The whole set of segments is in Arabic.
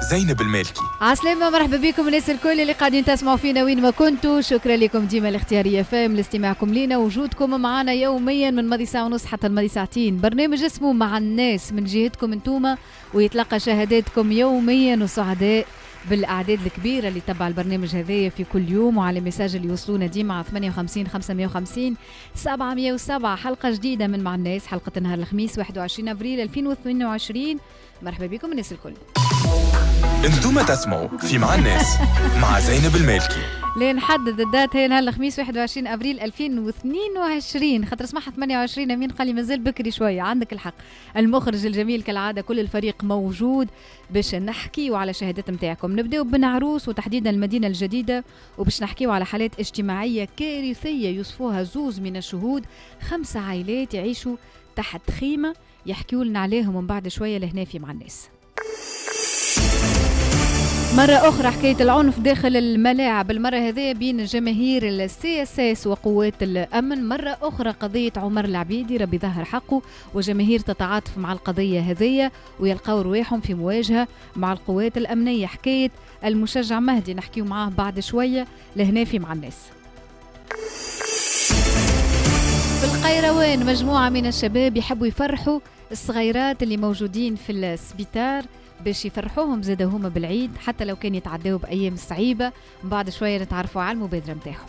زينب المالكي. عسلامة، مرحبا بكم الناس الكل اللي قاعدين تسمعوا فينا وين ما كنتوا. شكرا لكم ديما الاختيارية فام لاستماعكم لينا، وجودكم معنا يوميا من ماضي ساعة ونص حتى الماضي ساعتين. برنامج اسمه مع الناس من جهتكم انتوما، ويتلقى شهاداتكم يوميا، وسعداء بالاعداد الكبيره اللي تبع البرنامج هذايا في كل يوم، وعلى المساج اللي يوصلونا ديما على 58 550 707. حلقه جديده من مع الناس، حلقه نهار الخميس 21 ابريل 2022. مرحبا بكم الناس الكل. انتم تسمعوا في مع الناس مع زينب المالكي. لين نحدد الدات هي نهار الخميس 21 ابريل 2022، خاطر سمعها 28 امين قال لي مازال بكري شويه. عندك الحق، المخرج الجميل كالعاده كل الفريق موجود باش نحكيو على شهادات نتاعكم. نبداو بنعروس وتحديدا المدينه الجديده، وباش نحكيو على حالات اجتماعيه كارثيه يوصفوها زوز من الشهود. 5 عائلات يعيشوا تحت خيمه، يحكيوا لنا عليهم من بعد شويه لهنا في مع الناس. مرة أخرى حكاية العنف داخل الملاعب، المرة هذه بين جماهير السي اس اس وقوات الأمن. مرة أخرى قضية عمر العبيدي ربي ظهر حقه، وجماهير تتعاطف مع القضية هذية ويلقاو رواحهم في مواجهة مع القوات الأمنية. حكاية المشجع مهدي نحكيو معاه بعد شوية لهنا في مع الناس. في القيروان مجموعة من الشباب يحبوا يفرحوا الصغيرات اللي موجودين في السبيطار باش يفرحوهم زادا هما بالعيد، حتى لو كان يتعداو بأيام صعيبة. بعد شوية نتعرفوا على المبادرة متاعهم.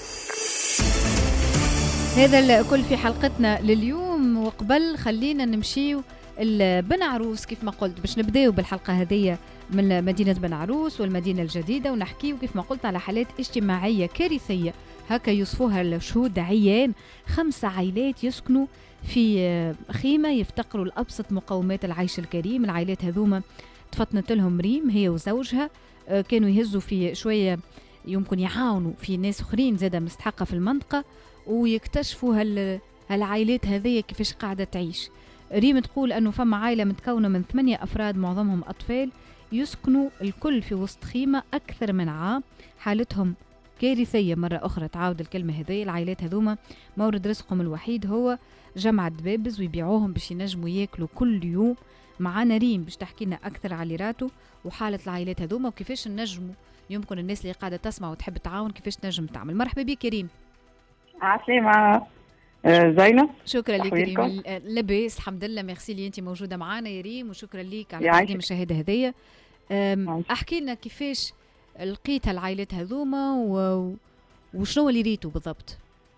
هذا الكل في حلقتنا لليوم، وقبل خلينا نمشيو بن عروس كيف ما قلت. باش نبداو بالحلقة هذه من مدينة بن عروس والمدينة الجديدة، ونحكيو كيف ما قلت على حالات اجتماعية كارثية هكا يوصفوها الشهود عيان. 5 عائلات يسكنوا في خيمة يفتقروا لأبسط مقومات العيش الكريم. العائلات هذوما تفطنت لهم ريم هي وزوجها، كانوا يهزوا في شوية يمكن يعاونوا في ناس أخرين زادة مستحقة في المنطقة، ويكتشفوا هالعائلات هذه كيفاش قاعدة تعيش. ريم تقول أنه فما عائلة متكونة من 8 أفراد معظمهم أطفال، يسكنوا الكل في وسط خيمة أكثر من عام. حالتهم كارثية. مرة أخرى تعاود الكلمة هذه. العائلات هذوما مورد رزقهم الوحيد هو جمع دبابز ويبيعوهم باش ينجموا ياكلوا كل يوم. معانا ريم باش تحكي لنا أكثر على ريراته وحالة العائلات هذوما، وكيفاش نجموا يمكن الناس اللي قاعدة تسمع وتحب تعاون كيفاش تنجم تعمل. مرحبا بك يا ريم. عسلامة زينب. شكرا لك ريم. لاباس الحمد لله، ميرسي لي انت موجودة معانا يا ريم، وشكرا لك على تقديم الشهادة هذية. احكي لنا كيفاش لقيت العائلات هذوما وشنو اللي ريتوا بالضبط؟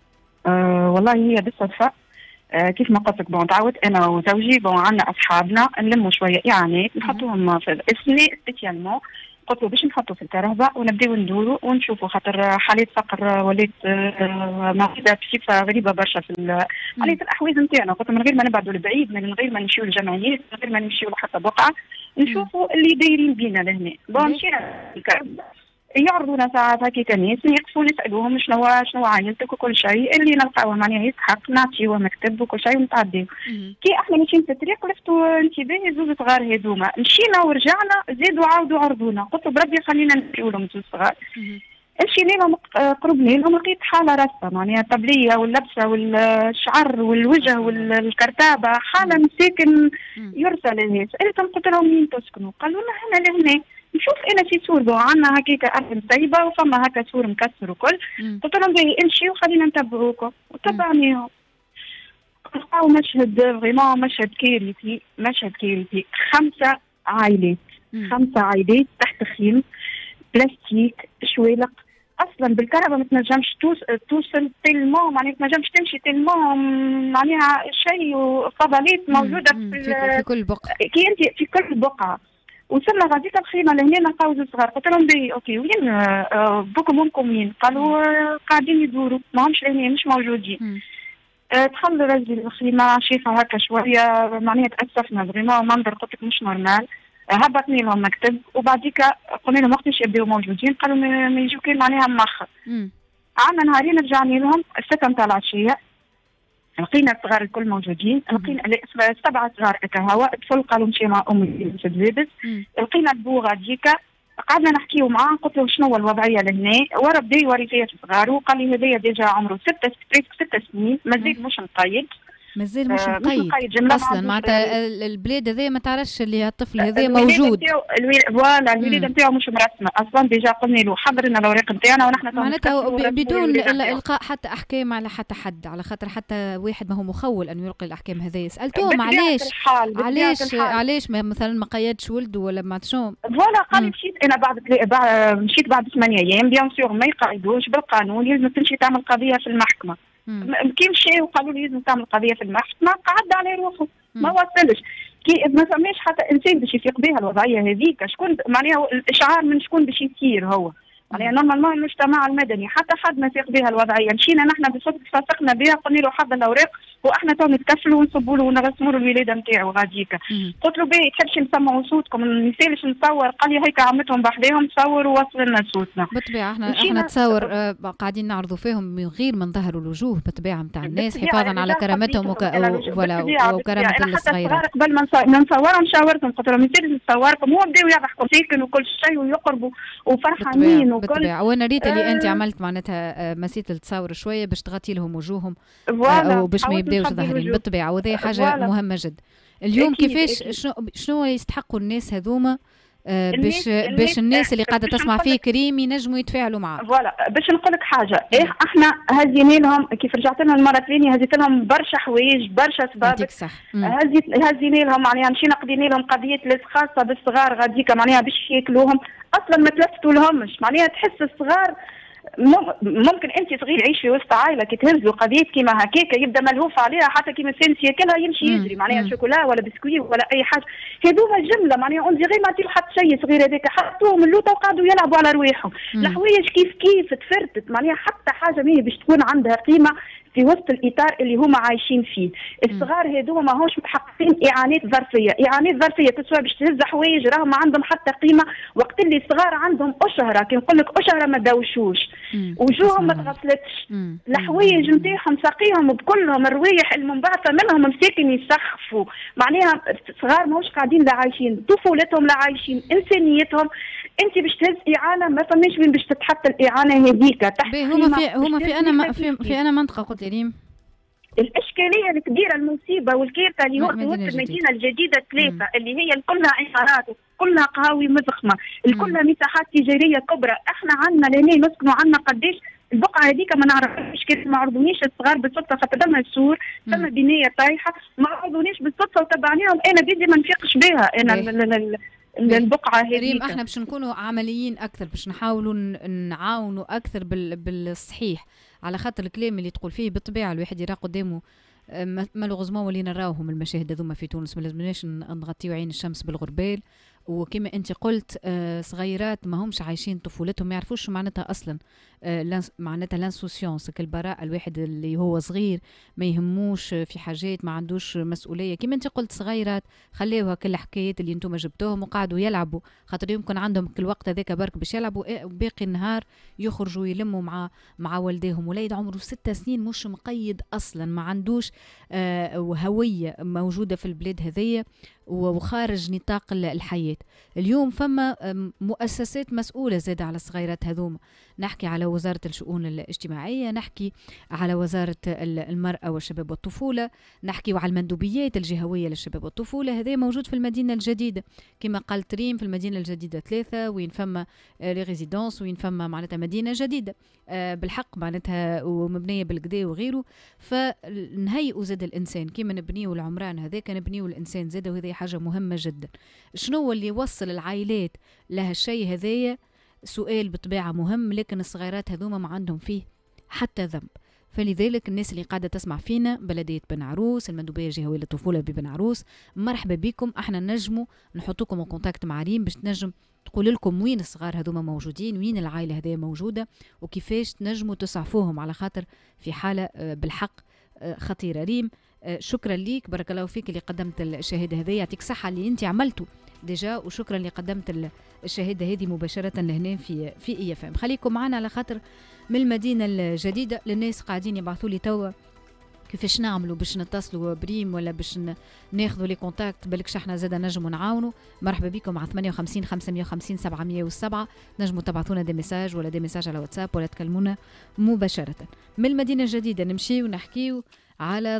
والله هي بالصدفة، كيف ما قلت لك تعودت انا وزوجي عندنا اصحابنا نلموا شويه يعني نحطوهم في السنه سبيسيالمون. قلت له باش نحطوا في الكرهبه ونبداو ندوروا ونشوفوا، خاطر حالات فقر ولات موجوده بصفه غريبه برشا في حالات الاحواز نتاعنا. قلت من غير ما نبعدوا لبعيد، من غير ما نمشيو للجمعيات، من غير ما نمشيو لحتى بقعه، نشوفوا اللي دايرين بينا لهنا. مشينا الكرهبه يعرضونا ساعات هكاك ناس يقفوا نسالوهم شنو عائلتك وكل شيء، اللي نلقاوه معناها يستحق نعطيوه مكتب وكل شيء ونتعداو. كي احنا ماشيين في الطريق لفتوا انتباهي زوج صغار هذوما، مشينا ورجعنا زادوا عاودوا عرضونا. قلت بربي خلينا نمشيو لهم زوج صغار. مشينا لهم قربنا لهم لقيت حاله راسه معناها الطبليه واللبسه والشعر والوجه والكرتابه، حاله مساكن يرسل الناس. قلت لهم وين تسكنوا؟ قالوا لنا هنا لهنا. نشوف انا في سور عندنا هكاك ارض مسيبه وفما هكا سور مكسر وكل. قلت لهم باهي امشي وخلينا نتبعوكم، وتبعناهم. لقاو مشهد فريمون مشهد كارثي، مشهد كارثي. 5 عائلات، 5 عائلات تحت خيم بلاستيك شوالق. اصلا بالكهرباء ما تنجمش توصل تلمون، معناها ما تنجمش تمشي تلمون، معناها شيء وفضلات موجوده في كل بقعه. كي انت في كل بقعه. وصلنا غاديك الخيمه لهنا نلقاو زوج صغار. قلت لهم بي اوكي وين بوكم امكم وين؟ قالوا قاعدين يدوروا ماهمش لهنا مش موجودين. دخل رجل الخيمه شيخه هكا شويه، معناها تاسفنا فريمون منظر قلت لك مش نورمال. هبطني لهم مكتب وبعديك قلنا لهم وقتاش يبداو موجودين؟ قالوا ما يجوا كان معناها مؤخر. عندنا نهارين رجعنا لهم 6 نتاع العشيه، لقينا الصغار الكل موجودين. لقينا 7 صغار هكا الطفل قالوا مشي مع امي في الزبز. لقينا البو غاديكا قعدنا نحكيو معاه. قلت له شنو الوضعيه لهنا؟ ورا بدا يوري فيا صغاره. قال لي هذايا ديجا عمره 6 سنين مازال مش مقيد. مازال مش مقيد جمله اصلا معناتها البلاد هذايا ما تعرفش اللي الطفل هذا موجود. فوالا الولاده نتاعو مش مرسمه اصلا، ديجا قلنا له حضر لنا الاوراق نتاعنا ونحن معناتها بدون القاء حتى احكام على حتى حد، على خاطر حتى واحد ما هو مخول ان يلقي الاحكام هذه. سالتوهم علاش مثلا ما قيدش ولده ولا ما شنو؟ فوالا قال مشيت انا مشيت بعد 8 ايام بيان سور ما يقعدوش بالقانون، لازم تمشي تعمل قضيه في المحكمه. كي مشى وقالوا لي لازم تعمل قضيه في المحكمه قعد على روحه ما وصلش. كي ما فماش حتى انسان باش يفيق بها الوضعيه هذيك، شكون معناها الاشعار من شكون باش يصير هو معناها نورمالمون المجتمع المدني حتى حد ما يفيق بها الوضعيه. مشينا نحن بصدق فسقنا بها قلنا له حضر الاوراق واحنا تو نتكفلوا ونصبوا له ونرسموا له الولاده نتاعو غاديك. قلت له باهي تحبش نسمعوا صوتكم ما نسالش نصور؟ قال لي هيك عمتهم بحذاهم صور ووصل لنا صوتنا. بالطبيعه احنا تصور قاعدين نعرضوا فيهم من غير ما نظهروا الوجوه بالطبيعه نتاع الناس حفاظا على كرامتهم وكرامه الصغيره. قبل ما نصورهم شاورتهم قلت لهم ما يصيرش نصوركم، هو بداوا يضحكوا ساكن وكل شيء ويقربوا وفرحانين وكل. وانا ريت اللي انت عملت معناتها مسيت تصور شويه باش تغطي لهم وجوههم وباش ما يبداوش ظاهرين بالطبيعه، وهذه حاجه مهمه جدا. اليوم كيفاش شنو يستحقوا الناس هذوما باش الناس اللي قاعده تسمع فيه كريم ينجموا يتفاعلوا معاه؟ فوالا باش نقول لك حاجه، احنا هزينا لهم كيف رجعت لنا المره الثانيه هزيت لهم برشا حوايج برشا اسباب. صح. هزينا لهم معناها مشينا قضينا لهم قضيه خاصه بالصغار غاديك معناها باش ياكلوهم اصلا ما تلفتوا لهمش. معناها تحس الصغار ممكن انت صغير يعيش في وسط عائله كي تهز له قضيه كيما هكاك يبدا ملهوف عليها حتى كيما السنس ياكلها يمشي يجري معناها شوكولا ولا بسكوي ولا اي حاجه. هذوما جمله معناها اون ديغي ما عطيو حتى شيء صغير هذاك حطوهم اللوطه وقعدوا يلعبوا على رواحهم. الحوايج كيف تفرتت معناها حتى حاجه ماهي باش تكون عندها قيمه في وسط الاطار اللي هما عايشين فيه. الصغار هذوما ماهوش محققين اعانات ظرفيه تسوى باش تهز حوايج راهم ما عندهم حتى قيمه. وقت اللي الصغار عندهم اشهره كي نقول لك اشهره ما دوشوش وجوههم ما تغسلتش، الحوايج نتاعهم ساقيهم بكلهم الروايح المنبعثه منهم مساكن يسخفوا. معناها الصغار ماهوش قاعدين لا عايشين طفولتهم لا عايشين انسانيتهم. انت باش تهز اعانه ما فماش وين باش تتحط الاعانه هذيك تحت. هما في انا منطقه قلت لي الاشكاليه الكبيره المصيبه والكارثه اللي وقت المدينه الجديده 3 اللي هي كلها عمارات كلها قهاوي مزخمه كلها مساحات تجاريه كبرى. احنا عندنا لهنا نسكنوا عندنا قداش البقعه هذيك ما نعرفش كيف ما عرضونيش الصغار بالصدفه خاطر ثم السور ثم بنايه طايحه ما عرضونيش بالصدفه وتبعناهم انا بيدي ما نفيقش بها انا البقعه هذيك. ريم احنا باش نكونوا عمليين اكثر باش نحاولوا نعاونوا اكثر بالصحيح على خاطر الكلام اللي تقول فيه بالطبيعه الواحد يرى قدامه مالوغوزمون ولينا نراوهم المشاهد هذوما في تونس. ما لازمناش نغطيو عين الشمس بالغربال. وكما انت قلت صغيرات ما همش عايشين طفولتهم ما يعرفوش معناتها اصلا معناتها لانسوسيونس البراءه. الواحد اللي هو صغير ما يهموش في حاجات ما عندوش مسؤوليه. كما انت قلت صغيرات خليوها كل الحكايات اللي انتم جبتوهم وقعدوا يلعبوا خاطر يمكن عندهم كل وقت هذاك برك باش يلعبوا باقي النهار يخرجوا يلموا مع والديهم. وليد عمره 6 سنين مش مقيد اصلا ما عندوش هويه موجوده في البلاد هذية وخارج نطاق الحياة. اليوم فما مؤسسات مسؤولة زادة على الصغيرات هذوما. نحكي على وزارة الشؤون الاجتماعية، نحكي على وزارة المرأة والشباب والطفولة، نحكي على المندوبيات الجهوية للشباب والطفولة. هذا موجود في المدينة الجديدة كما قال تريم في المدينة الجديدة 3 وين فما لي ريزيدونس وين فما معناتها مدينة جديدة بالحق معناتها ومبنية بالقدا وغيره. فنهيئوا زاد الإنسان كما نبنيوا العمران هذاك نبنيوا الإنسان زاد. وهذه حاجة مهمة جدا. شنو اللي يوصل العائلات لها الشيء هذايا؟ سؤال بطبيعة مهم لكن الصغيرات هذوما ما عندهم فيه حتى ذنب. فلذلك الناس اللي قاعدة تسمع فينا بلدية بن عروس المندوبية الجهوية للطفولة ببن عروس مرحبا بكم. احنا نجموا نحطوكم كونتاكت مع ريم باش تنجم تقول لكم وين الصغار هذوما موجودين وين العائلة هذه موجودة وكيفاش تنجموا تسعفوهم على خاطر في حالة بالحق خطيرة. ريم شكرا ليك بارك الله فيك اللي قدمت الشهادة هذه. يعطيك صحة اللي انت عملته ديجا وشكرا اللي قدمت الشهادة هذه مباشرة لهنا في اي اف ام. خليكم معنا على خاطر من المدينة الجديدة للناس قاعدين يبعثوا لي توا كيفاش نعملوا باش نتصلوا بريم ولا باش ناخذوا لي كونتاكت. بالكش احنا زاده نجموا نعاونوا. مرحبا بكم على 58 550 707 نجموا تبعثونا دي ميساج ولا دي ميساج على واتساب ولا تكلمونا مباشرة. من المدينة الجديدة نمشي ونحكيو على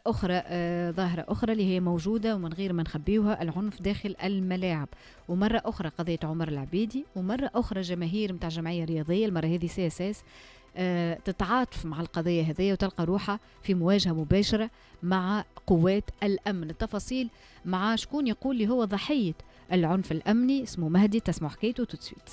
ظاهرة أخرى اللي هي موجودة ومن غير ما نخبيوها، العنف داخل الملاعب. ومرة أخرى قضية عمر العبيدي، ومرة أخرى جماهير متاع جمعية رياضية، المرة هذه CSS تتعاطف مع القضية هذه وتلقى روحها في مواجهة مباشرة مع قوات الأمن. التفاصيل مع شكون يقول لي هو ضحية العنف الأمني، اسمه مهدي، تسمع حكايته توتسويت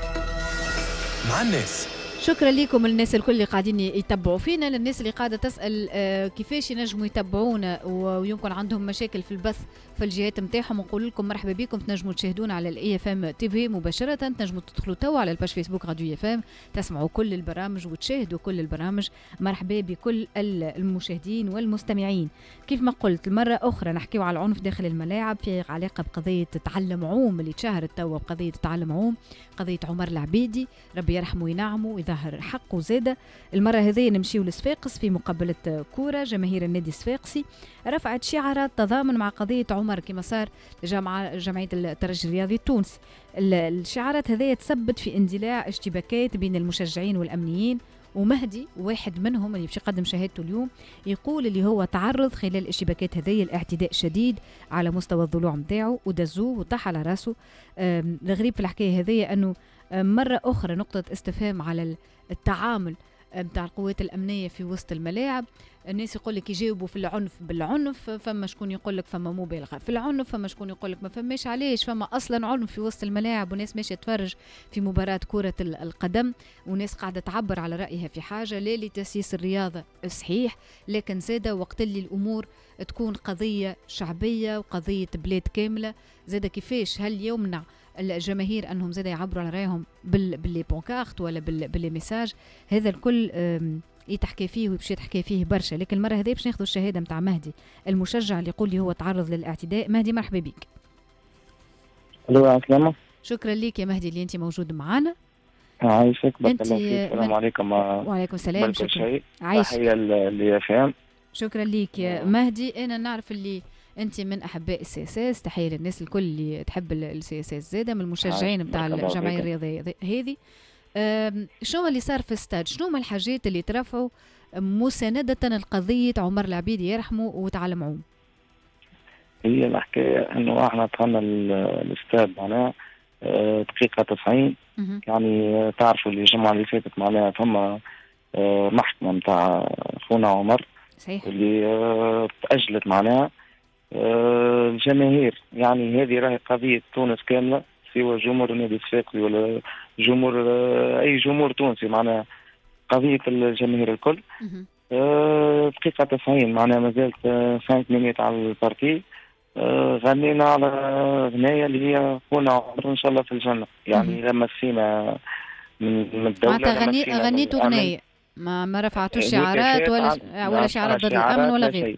مع الناس. شكرا لكم الناس الكل اللي قاعدين يتبعوا فينا، للناس اللي قاعدة تسأل كيفاش ينجموا يتبعونا ويمكن عندهم مشاكل في البث في الجهات متاعهم، نقول لكم مرحبا بكم، تنجموا تشاهدونا على الاي اف ام تي في مباشرة، تنجموا تدخلوا توا على الباج فيسبوك راديو اف ام تسمعوا كل البرامج وتشاهدوا كل البرامج. مرحبا بكل المشاهدين والمستمعين. كيف ما قلت المرة أخرى نحكيو على العنف داخل الملاعب في علاقة بقضية تعلم عوم اللي تشهرت توا، بقضية تعلم عوم، قضية عمر العبيدي ربي يرحمه وينعمه ويظهر حقه زادة. المرة هذه نمشيو لصفاقس في مقابلة كورة، جماهير النادي الصفاقسي رفعت شعارات تضامن مع قضية عمر كما صار جمعية الترجي الرياضي التونسي. الشعارات هذه تسبب في اندلاع اشتباكات بين المشجعين والأمنيين، ومهدي واحد منهم اللي باش يقدم شهادته اليوم يقول اللي هو تعرض خلال الاشتباكات هذه الاعتداء شديد على مستوى الضلوع نتاعو ودزوه وطاح على راسه. الغريب في الحكايه هذه انه مرة أخرى نقطة استفهام على التعامل بتاع القوات الأمنية في وسط الملاعب. الناس يقول لك يجاوبوا في العنف بالعنف، فما شكون يقول لك فما مبالغة في العنف، فما شكون يقول لك ما فماش، علاش فما أصلا عنف في وسط الملاعب وناس ماشية تتفرج في مباراة كرة القدم، وناس قاعدة تعبر على رأيها في حاجة لا لتسييس الرياضة صحيح، لكن زادة وقت اللي الأمور تكون قضية شعبية وقضية بلاد كاملة. زادة كيفاش هل يمنع الجماهير انهم زاد يعبروا على رايهم باللي بونكارت ولا باللي ميساج؟ هذا الكل يتحكي فيه وباش يتحكي فيه برشا. لكن المره هذه باش ناخذ الشهاده نتاع مهدي المشجع اللي يقول لي هو تعرض للاعتداء. مهدي مرحبا بك. الو عسلامة. شكرا لك يا مهدي اللي انت موجود معنا. عايشك بارك الله فيك. السلام عليكم. وعليكم السلام. شكرا. عايشك. تحية اللي فهم. شكرا لك يا مهدي. انا نعرف اللي انت من احباء CSS، تحيه للناس الكل اللي تحب CSS زاده، من المشجعين بتاع الجمعيه الرياضيه هذه. شنو اللي صار في الستاد؟ شنو هما الحاجات اللي ترفعوا مساندة لقضية عمر العبيدي يرحمه وتعلم عوم؟ هي الحكاية انه احنا دخلنا الاستاد معناها دقيقة 90. يعني تعرفوا اللي الجمعة اللي فاتت معناها ثم محكمة متاع خونا عمر صحيح اللي تأجلت معناها الجماهير. يعني هذه راهي قضية تونس كاملة، سواء جمهور النادي الصفاقسي ولا جمهور أي جمهور تونسي، معناها قضية الجماهير الكل. دقيقة 90 معناها مازالت 5 مينيت على البارتي. غنينا على غناية اللي هي خونا عمر إن شاء الله في الجنة. يعني لما سينا من الدولة غنيتوا غناية، ما رفعتوش شعارات ولا شعارات ضد الامن ولا غير.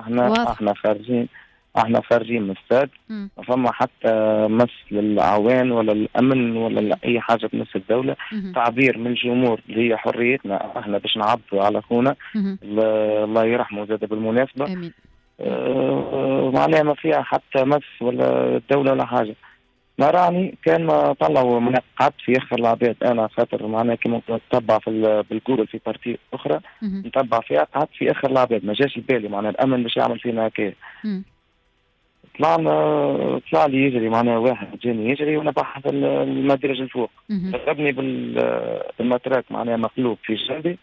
احنا خارجين من الاستاد، ما فما حتى مس للعوان ولا الامن ولا اي حاجه تمس الدوله. تعبير من الجمهور اللي هي حريتنا احنا باش نعبروا على اخونا الله يرحمه زاد بالمناسبه. امين. معناها ما فيها حتى مس ولا الدوله ولا حاجه. ما راني كان ما طلعوا منقعات في اخر العباد، انا خاطر معناها كيما نتبع في بالجوجل في بارتي اخرى نتبع فيها، قعدت في اخر العباد ما جاش بالي معناها الامن باش يعمل فينا هكايا. طلع لي يجري معناها واحد جاني يجري وانا بحث المدرج الفوق، ضربني بالمتراك معناها مقلوب في جنبي.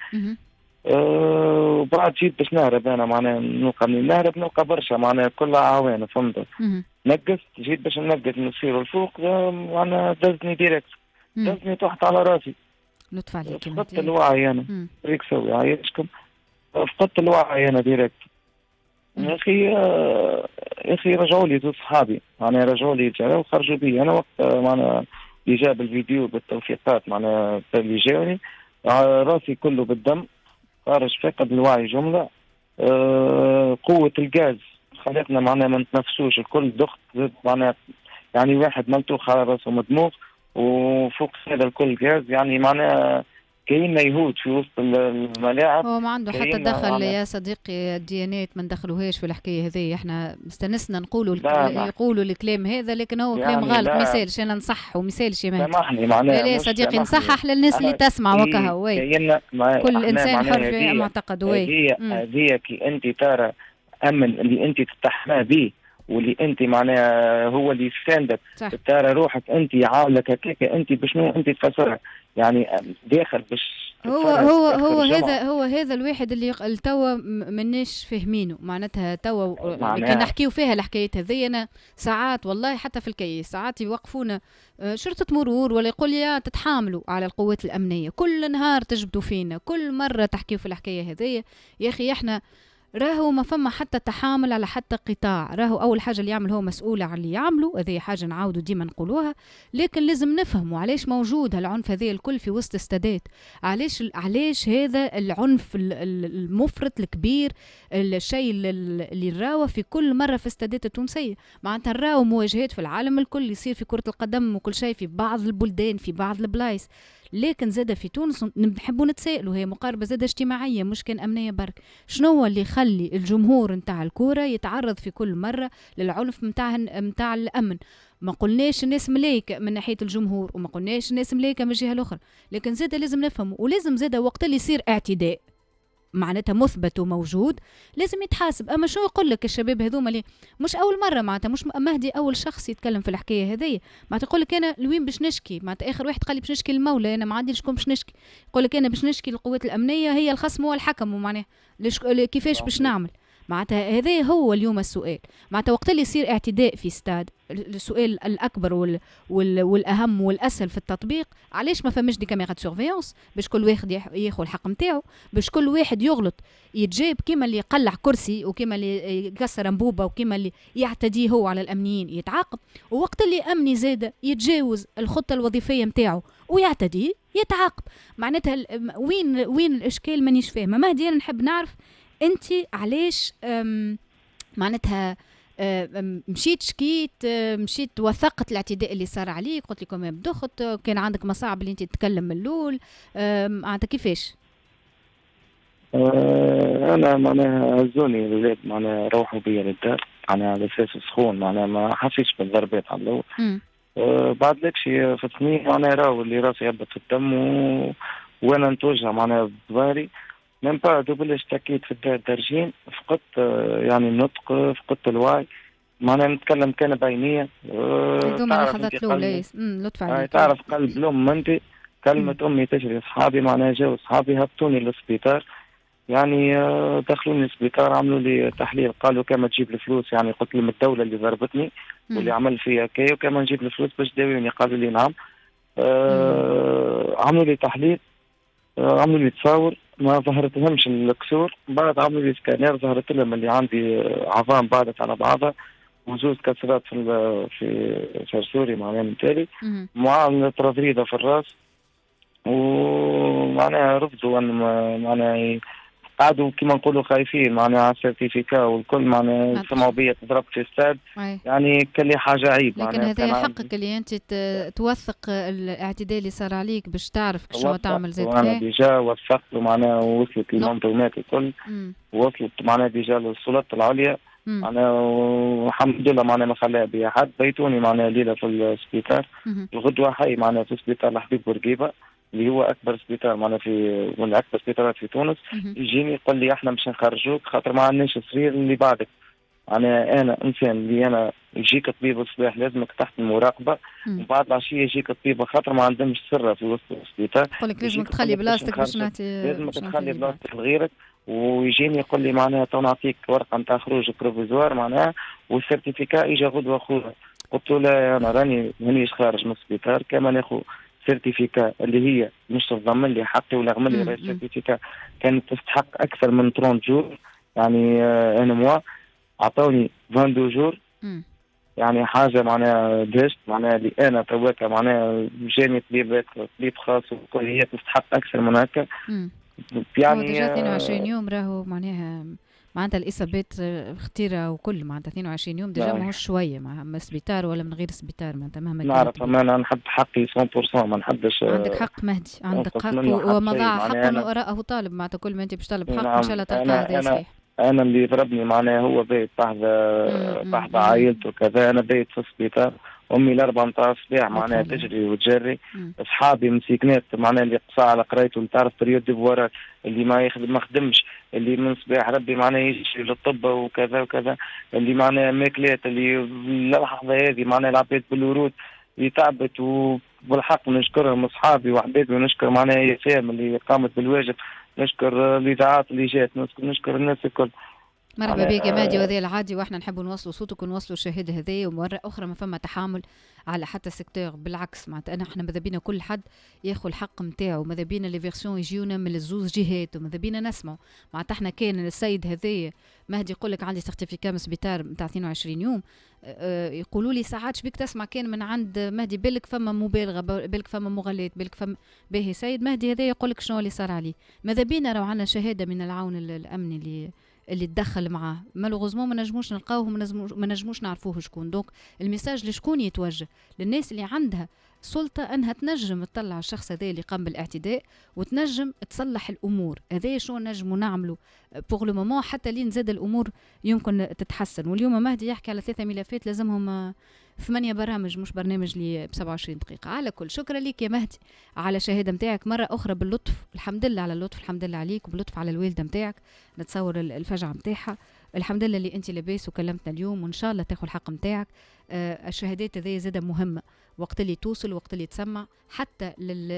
وبعد جيت باش نهرب انا معناها نلقى برشا معناها كلها عوان فهمت. نقصت جيت باش ننقص نصير الفوق معناها دزني ديريكت، دزني تحت على راسي. لطف عليك. فقدت الوعي انا. ريك سوي عايشكم. فقدت الوعي انا ديريكت. يا اخي رجعوا لي زوج صحابي معناها رجعوا لي جاوا وخرجوا بي. انا وقت معناها اللي جاب الفيديو بالتوثيقات معناها اللي جاوني راسي كله بالدم، خارج فاقد الوعي جمله. قوه الغاز خلتنا معناها ما نتنفسوش، الكل ضغط معناها يعني واحد ملتوخ على راسه مدموغ وفوق هذا الكل غاز. يعني معناها كاين يهود في وسط الملاعب. هو ما عنده حتى دخل يا صديقي، الديانات ما ندخلوهاش في الحكايه هذه. احنا استنسنا نقولوا يقولوا الكلام هذا، لكن هو يعني كلام غلط ما يسالش. انا نصح وما يسالش. سامحني معناها يا صديقي نصحح للناس اللي تسمع وكها. كل انسان حر في معتقده. هذه كي انت ترى امن اللي انت تتحمى به واللي انت معناها هو اللي يساندك، ترى روحك انت عاملك هكاك، انت بشنو انت تفسرها يعني داخل باش هو هذا الواحد اللي توا مناش فاهمينه معناتها. توا كي نحكيو فيها الحكايات هذه انا ساعات والله حتى في الكيس ساعات يوقفونا شرطة مرور ولا يقول لي تتحاملوا على القوات الأمنية، كل نهار تجبدوا فينا، كل مرة تحكيوا في الحكاية هذه. يا أخي احنا راهو ما فما حتى تحامل على حتى قطاع. راهو أول حاجة اللي يعمل هو مسؤول على اللي يعملوا، هذه حاجة نعاودوا ديما نقولوها. لكن لازم نفهموا علاش موجود هالعنف هذه الكل في وسط استادات. علاش هذا العنف المفرط الكبير، الشيء اللي نراوه في كل مرة في استادات التونسية. معناتها نراو مواجهات في العالم الكل يصير في كرة القدم وكل شيء في بعض البلدان في بعض البلايص، لكن زادة في تونس نحبوا نتسائلوا. هي مقاربة زادة اجتماعية مش كان أمنية برك. شنو هو اللي يخلي الجمهور نتاع الكورة يتعرض في كل مرة للعنف نتاع الأمن؟ ما قلناش الناس ملايكة من ناحية الجمهور وما قلناش الناس ملايكة من الجهة الأخرى، لكن زادة لازم نفهم. ولازم زادة وقت اللي يصير اعتداء معناتها مثبت وموجود لازم يتحاسب. اما شو يقول لك الشباب هذوما اللي مش اول مره معناتها مش مهدي اول شخص يتكلم في الحكايه هذه. معناتها يقول لك انا لوين باش نشكي؟ معناتها اخر واحد قال لي باش نشكي المولى، انا ما عندي لشكون باش نشكي. يقول لك انا باش نشكي للقوات الامنيه، هي الخصم هو الحكم، ومعناها كيفاش باش نعمل؟ معناتها هذا هو اليوم السؤال. معناتها وقت اللي يصير اعتداء في استاد، السؤال الاكبر والاهم والاسهل في التطبيق علاش ما فماش دي كاميرا سورفيونس باش كل واحد ياخذ الحق نتاعو، باش كل واحد يغلط يتجاب كيما اللي يقلع كرسي وكيما اللي يكسر انبوبه وكيما اللي يعتدي هو على الامنيين يتعاقب، ووقت اللي امني زاده يتجاوز الخطه الوظيفيه نتاعو ويعتدي يتعاقب. معناتها وين الاشكال؟ مانيش فاهمه. مهدي انا نحب نعرف انت علاش معناتها مشيت شكيت، مشيت وثقت الاعتداء اللي صار عليك، قلت لكم يا بدخت كان عندك مصاعب اللي انت تتكلم من الاول، معناتها كيفاش؟ انا معناها هزوني الولاد معناها روحوا بيا للدار معناها على اساس سخون، معناها ما حسيتش بالضربات على الاول. بعد لك شي في الثنين معناها راهو اللي راسي يهبط في الدم وانا نتوجه معناها بظهري من بعد بلش اشتكيت في الدار درجين، فقدت يعني النطق، فقدت الوعي، معناها نتكلم كان بينية. هذوما اللحظات الأولى لطف عليك. تعرف قلب الأم أنت، كلمة أمي تجري أصحابي، معناها جاوا أصحابي هبطوني للسبيطار، يعني دخلوني السبيطار عملوا لي تحليل، قالوا كما تجيب الفلوس، يعني قلت لهم الدولة اللي ضربتني واللي عمل فيها كي وكما نجيب الفلوس باش تداويني، قالوا لي نعم. عملوا لي تحليل، عملوا لي تصاور ما ظهرت لهمش الكسور، بعد عملوا لي سكانير ظهرت لهم اللي عندي عظام بعدت على بعضها وزوز كسرات في سرسوري معناها من تالي، معاملة رضريدة في الراس، ومعناها رفضوا ان معناها قعدوا كما نقولوا خايفين معناها على السيرتيفيكا والكل، معناها سمعوا بيا تضرب في استاد، يعني كان لي حاجه عيب. لكن هذا حقك اللي انت توثق الاعتداء اللي صار عليك باش تعرف شنو تعمل زاد. انا ديجا وثقت معناها وصلت المنظومات الكل، وصلت معناها ديجا للسلطات العليا، معناها والحمد لله معناها ما خلاها بيا حد. بيتوني معناها ليله في السبيطار، الغدوه حي معناها في سبيطار الحبيب بورقيبه اللي هو اكبر سبيطار معناها من اكبر سبيطارات في تونس. يجيني يقول لي احنا مش نخرجوك خاطر ما عندناش سرير اللي بعدك. انا انسان اللي انا يجيك طبيب الصباح لازمك تحت المراقبه، وبعد العشيه يجيك طبيب خاطر ما عندهمش سره في وسط السبيطار، يقول لك لازمك تخلي بلاصتك باش نعطي، لازمك تخلي بلاصتك لغيرك. ويجيني يقول لي معناها تو نعطيك ورقه نتاع خروج بروفيزوار معناها والسيرتيفيكا يجي غدوه خويا. قلت له لا انا راني مانيش خارج من السبيطار، كما ناخذ سيرتيفيكا اللي هي مش تضمن لي حقي ولا غمل لي سيرتيفيكا كانت تستحق اكثر من 30 جور، يعني انا موا عطوني 22 جور، يعني حاجه معناها دهشت معناها اللي انا توكا معناها جاني طبيب خاص وكل هي تستحق اكثر من هكا. يعني 22 يوم راهو معناها معناتها الإصابات خطيرة وكل معناتها 22 يوم ديجا ماهوش شوية مع سبيطار ولا من غير سبيطار معناتها مهما كان. نعرف أنا نحب حقي 100%، ما نحبش. عندك حق مهدي، عندك حق، وما ضاع حق وراءه طالب معناتها كل ما أنت باش طالب حق إن شاء الله تلقى هذا صحيح. أنا اللي ضربني معناها هو بايت بعد عائلته وكذا، أنا بايت في السبيطار، امي الاربع متاع الصباح معناها تجري وتجري، اصحابي مسيكنات معناها اللي قصا على قرايته، اللي تعرف بريود ديفوارات، اللي ما خدمش، اللي من صباح ربي معناها يجي للطب وكذا وكذا، اللي معناها ماكلات، اللي اللحظه هذه معناها العباد بالورود اللي تعبت، وبالحق نشكرهم اصحابي وحبابي، ونشكر معناها يسام اللي قامت بالواجب، نشكر الاذاعات اللي جات، نشكر الناس الكل. مرحبا بك يا مهدي، وهذا العادي واحنا نحب نوصلوا صوتك ونوصلوا الشهاده هذه، ومره اخرى ما فما تحامل على حتى سيكتور، بالعكس معناتها احنا ماذا بينا كل حد ياخذ الحق نتاعو، ماذا بينا لي فيرسيون يجيونا من الزوز جهات، وماذا بينا نسمعوا معناتها احنا كان السيد هذايا مهدي يقول لك عندي سيرتيفيكا من السبيطار نتاع 22 يوم، يقولوا لي ساعات شبيك تسمع كان من عند مهدي بالك فما مبالغه، بالك فما مغالاه، بالك فما باهي سيد مهدي هذا يقول لك شنو اللي صار عليه، ماذا بينا لو عندنا شهاده من العون الامني اللي تدخل معاه، مالوغوزمون ما نجموش نلقاوه، ما نجموش نعرفوه شكون. دونك الميساج لشكون يتوجه؟ للناس اللي عندها سلطة أنها تنجم تطلع الشخص هذا اللي قام بالاعتداء وتنجم تصلح الأمور. هذا شو نجموا نعملوا بوغ لو مومون حتى لين زاد الأمور يمكن تتحسن. واليوم مهدي يحكي على 3 ملفات لازمهم 8 برامج، مش برنامج لي ب 27 دقيقة. على كل شكرا لك يا مهدي على شهادة متاعك مرة أخرى باللطف، الحمد لله على اللطف، الحمد لله عليك، وباللطف على الوالدة متاعك، نتصور الفجعة متاعها، الحمد لله اللي أنت لاباس وكلمتنا اليوم، وإن شاء الله تاخذ الحق متاعك. الشهادات هذه زادة مهمة وقت اللي توصل، وقت اللي تسمع حتى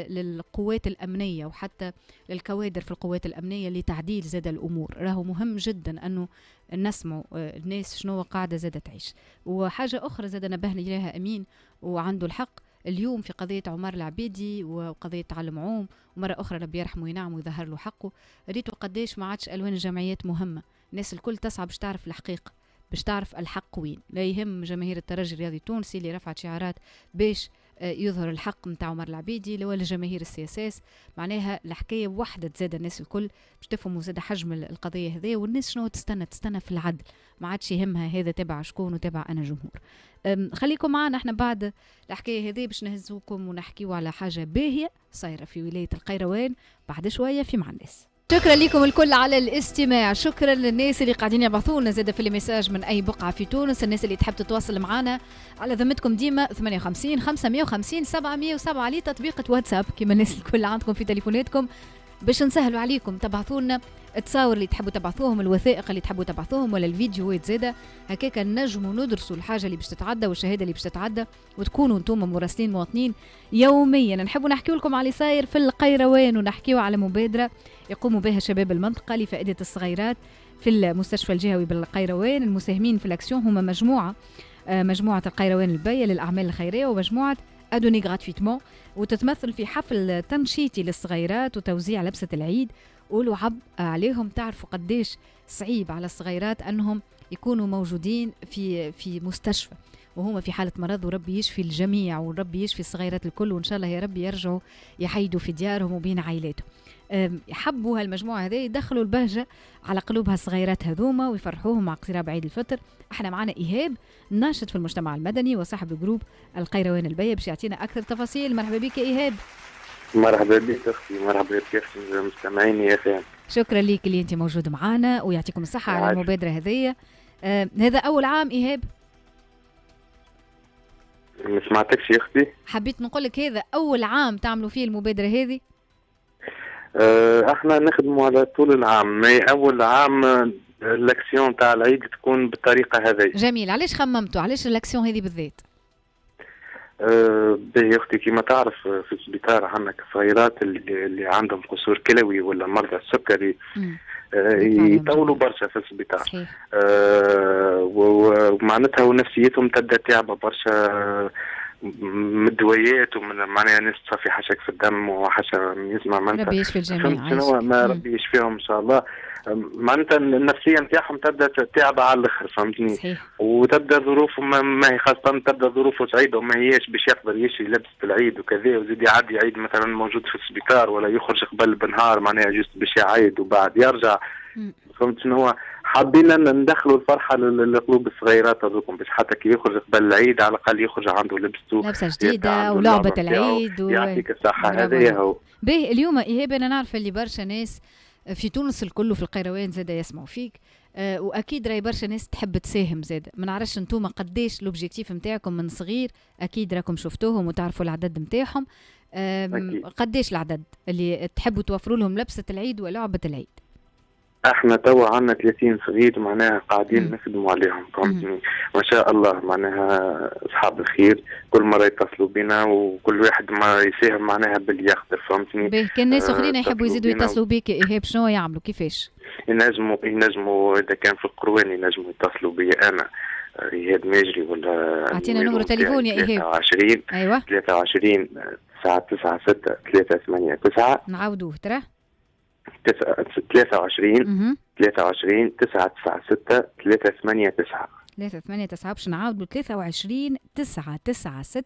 للقوات الأمنية وحتى للكوادر في القوات الأمنية لتعديل زاد الأمور. راهو مهم جدا أنه نسمع الناس شنو قاعدة زادة تعيش. وحاجة أخرى زاد نبهني إليها أمين وعنده الحق اليوم في قضية عمر العبيدي وقضية تعلم عوم، ومرة أخرى ربي يرحمه وينعم ويظهر له حقه. ريتو قديش ما عادش ألوان الجمعيات مهمة، الناس الكل تسعى باش تعرف الحقيقة، باش تعرف الحق وين. لا يهم جماهير الترجي الرياضي التونسي اللي رفعت شعارات باش يظهر الحق نتاع عمر العبيدي، ولا جماهير السياساس. معناها الحكايه وحده تزاد الناس الكل باش تفهموا زاد حجم القضيه هذه، والناس شنو تستنى في العدل، ما عادش يهمها هذا تبع شكون وتبع انا جمهور. خليكم معنا احنا بعد الحكايه هذه باش نهزوكم ونحكيوا على حاجه باهيه صايره في ولايه القيروان بعد شويه في مع الناس. شكرا لكم الكل على الاستماع، شكرا للناس اللي قاعدين يبعثوا لنا زاد في الميساج من اي بقعه في تونس، الناس اللي تحب تتواصل معنا على ذمتكم ديما 58 550 707 على تطبيق واتساب كما الناس الكل عندكم في تليفوناتكم باش نسهلوا عليكم. تبعثوا لنا التصاور اللي تحبوا تبعثوهم، الوثائق اللي تحبوا تبعثوهم، ولا الفيديوهات زاده هكاك نجموا ندرسوا الحاجه اللي باش تتعدى والشهاده اللي باش تتعدى، وتكونوا انتم مراسلين مواطنين يوميا. نحبوا نحكيو لكم على اللي صاير في القيروان، ونحكيو على مبادره يقوم بها شباب المنطقه لفائده الصغيرات في المستشفى الجهوي بالقيروان. المساهمين في الاكسيون هما مجموعه القيروان البيه للاعمال الخيريه ومجموعه ادوني غراتويتمون، وتتمثل في حفل تنشيطي للصغيرات وتوزيع لبسه العيد ولعب عليهم. تعرفوا قديش صعيب على الصغيرات انهم يكونوا موجودين في مستشفى وهما في حاله مرض، وربي يشفي الجميع وربي يشفي الصغيرات الكل، وان شاء الله يا ربي يرجعوا يحيدوا في ديارهم وبين عائلاتهم. يحبوا هالمجموعه هذه يدخلوا البهجه على قلوب هالصغيرات هذوما ويفرحوهم مع اقتراب عيد الفطر. احنا معنا ايهاب ناشط في المجتمع المدني وصاحب جروب القيروان البيه باش يعطينا اكثر تفاصيل. مرحبا بك يا ايهاب. مرحبا بك اختي، مرحبا بك مستمعيني يا فهم. شكرا ليك اللي انت موجود معنا ويعطيكم الصحه على المبادره هذه. هذا اول عام ايهاب؟ ما سمعتكش يا اختي. حبيت نقول لك هذا اول عام تعملوا فيه المبادره هذه؟ احنا نخدموا على طول العام، اول عام الاكسيون تاع العيد تكون بالطريقه هذه. جميل. علاش خممتوا؟ علاش الاكسيون هذه بالذات؟ باهي اختي كيما تعرف في السبيطار عندنا صغيرات اللي عندهم قصور كلوي ولا مرضى السكري يطولوا برشا في السبيطار، ومعناتها ونفسيتهم تبدا تعبه برشا من الدويات ومن معناها ناس تصفي حشك في الدم وحشا يسمع معناتها ربي يشفي الجميع. شنو ما ربي يشفيهم ان شاء الله. معناتها النفسيه نتاعهم تبدا تعب على الاخر، فهمتني؟ صحيح. وتبدا ظروفهم ما هي خاصه تبدا ظروفه صعيبه وما هياش باش يقدر يشري لبسه العيد وكذا، وزيد يعدي عيد مثلا موجود في السبيطار ولا يخرج قبل بنهار معناها جست باش يعيد وبعد يرجع. فهمت شنو هو؟ حابين ندخلوا الفرحه للقلوب الصغيرات هذوكم، باش حتى كي يخرج قبل العيد على الاقل يخرج عنده لبسه جديده ولعبه العيد يعطيك الصحه. هذايا هو باهي. اليوم ايهاب انا نعرف اللي برشا ناس في تونس الكل وفي القيروان زاده يسمعوا فيك، واكيد راي برشا ناس تحب تساهم زاده. ما نعرفش انتوما قداش لوبجيكتيف نتاعكم من صغير، اكيد راكم شفتوهم وتعرفوا العدد نتاعهم. قداش العدد اللي تحبوا توفروا لهم لبسه العيد ولعبه العيد؟ احنا توا عندنا 30 صغير معناها قاعدين نخدموا عليهم، فهمتني؟ ما شاء الله معناها اصحاب الخير كل مره يتصلوا بنا وكل واحد ما يساهم معناها باللي يقدر، فهمتني؟ باهي كان ناس اخرين يحبوا يزيدوا يتصلوا بيك ايهاب شنو يعملوا كيفاش؟ ينجموا اذا كان في القروان ينجموا يتصلوا بي انا ايهاب ماجري ولا اعطينا نمرو تليفون يا ايهاب. 23 ايوه 23 996 389. نعاودوه ترى 23 996 389 389 باش نعاودوا 23 996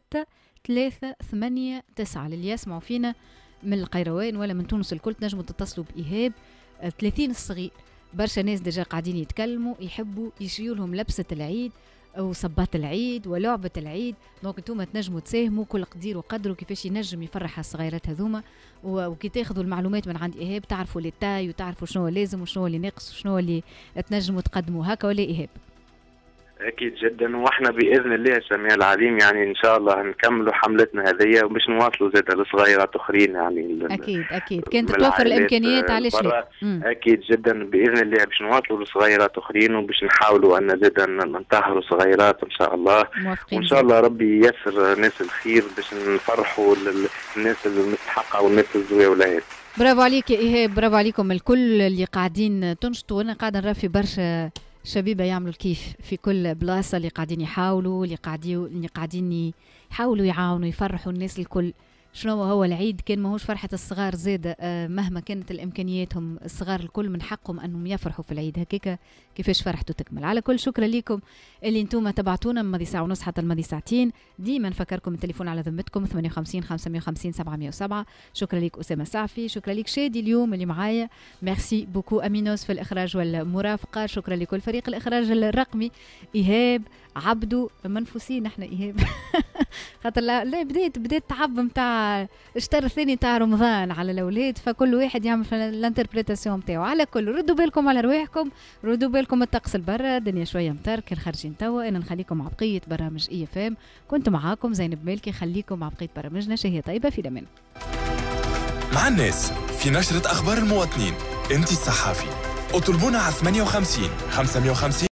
389 للي يسمعوا فينا من القيروان ولا من تونس الكل تنجموا تتصلوا بإيهاب. 30 الصغير برشا ناس ديجا قاعدين يتكلموا يحبوا يشيوا لهم لبسة العيد وصبات العيد ولعبة العيد. دونك انتوما تنجموا تساهموا كل قدير وقدروا كيفاش ينجم يفرح الصغيرات هذوما، وكي تاخذوا المعلومات من عند إيهاب تعرفوا لي تاي وتعرفوا شنو لازم وشنو اللي ناقص وشنو اللي تنجموا تقدموا. هكا ولا إيهاب؟ اكيد جدا، واحنا باذن الله السميع العليم يعني ان شاء الله نكملوا حملتنا هذه وباش نواصلوا زاد لصغيرات اخرين يعني اكيد كانت توفر الامكانيات علاش لا. اكيد جدا باذن الله باش نواصلوا لصغيرات اخرين وباش نحاولوا ان زاد ننتهروا صغيرات ان شاء الله، وان شاء الله ربي ييسر ناس الخير باش نفرحوا الناس المستحقه والناس الزويولات. برافو عليك يا ايهاب، برافو عليكم الكل اللي قاعدين تنشطوا. وانا قاعده نرى في برشا شبيبة يعملوا الكيف في كل بلاصة، اللي قاعدين يحاولوا اللي قاعدين يحاولوا يعاونوا يفرحوا الناس الكل. شنو هو العيد كان ماهوش فرحة الصغار زادة، مهما كانت الإمكانياتهم الصغار الكل من حقهم أنهم يفرحوا في العيد. هكاك كيفاش فرحتوا تكمل. على كل شكرا لكم اللي انتم تبعتونا من ماضي ساعة ونص حتى الماضي ساعتين. ديما نفكركم التليفون على ذمتكم 58 550 707. شكرا لك أسامة سعفي، شكرا لك شادي اليوم اللي معايا، ميرسي بوكو أمينوس في الإخراج والمرافقة، شكرا لكل فريق الإخراج الرقمي إيهاب عبدو منفوسين نحن إيهاب خاطر لا بديت تعب متاع الشهر الثاني تاع رمضان على الاولاد، فكل واحد يعمل في الانتربريتاسيون نتاعو. على كل ردوا بالكم على رواحكم، ردوا بالكم الطقس البرا، الدنيا شويه مطر كان خارجين توا. انا نخليكم مع بقيه برامج اي اف ام، كنت معاكم زينب مالكي، خليكم مع بقيه برامجنا. شهيه طيبه في الامان. مع الناس في نشره اخبار المواطنين، انت الصحافي، اطلبونا على 58 550